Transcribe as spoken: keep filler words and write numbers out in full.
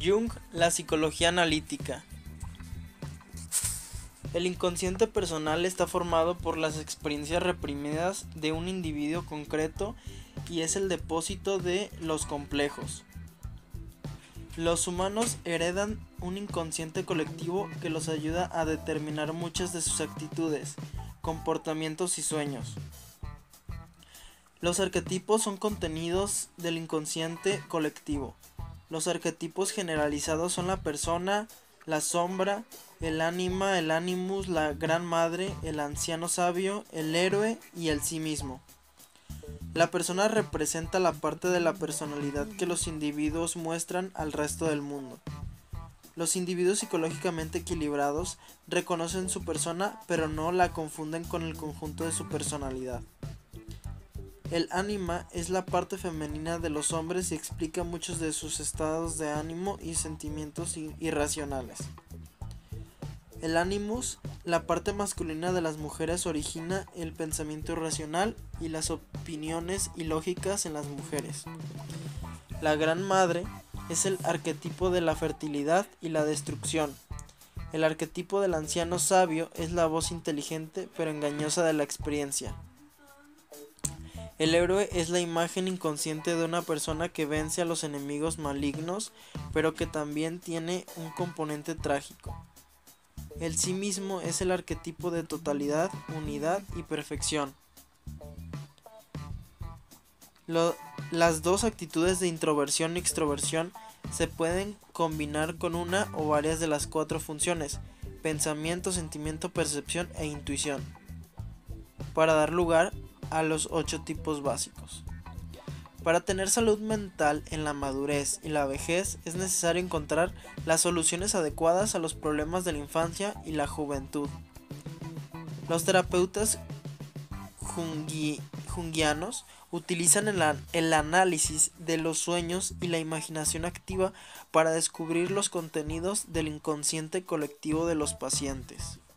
Jung, la psicología analítica. El inconsciente personal está formado por las experiencias reprimidas de un individuo concreto y es el depósito de los complejos. Los humanos heredan un inconsciente colectivo que los ayuda a determinar muchas de sus actitudes, comportamientos y sueños. Los arquetipos son contenidos del inconsciente colectivo. Los arquetipos generalizados son la persona, la sombra, el ánima, el animus, la gran madre, el anciano sabio, el héroe y el sí mismo. La persona representa la parte de la personalidad que los individuos muestran al resto del mundo. Los individuos psicológicamente equilibrados reconocen su persona, pero no la confunden con el conjunto de su personalidad. El ánima es la parte femenina de los hombres y explica muchos de sus estados de ánimo y sentimientos irracionales. El animus, la parte masculina de las mujeres, origina el pensamiento irracional y las opiniones ilógicas en las mujeres. La gran madre es el arquetipo de la fertilidad y la destrucción. El arquetipo del anciano sabio es la voz inteligente pero engañosa de la experiencia. El héroe es la imagen inconsciente de una persona que vence a los enemigos malignos, pero que también tiene un componente trágico. El sí mismo es el arquetipo de totalidad, unidad y perfección. Lo, las dos actitudes de introversión y extroversión se pueden combinar con una o varias de las cuatro funciones: pensamiento, sentimiento, percepción e intuición, para dar lugar a los ocho tipos básicos. Para tener salud mental en la madurez y la vejez es necesario encontrar las soluciones adecuadas a los problemas de la infancia y la juventud. Los terapeutas jungi, junguianos utilizan el, el análisis de los sueños y la imaginación activa para descubrir los contenidos del inconsciente colectivo de los pacientes.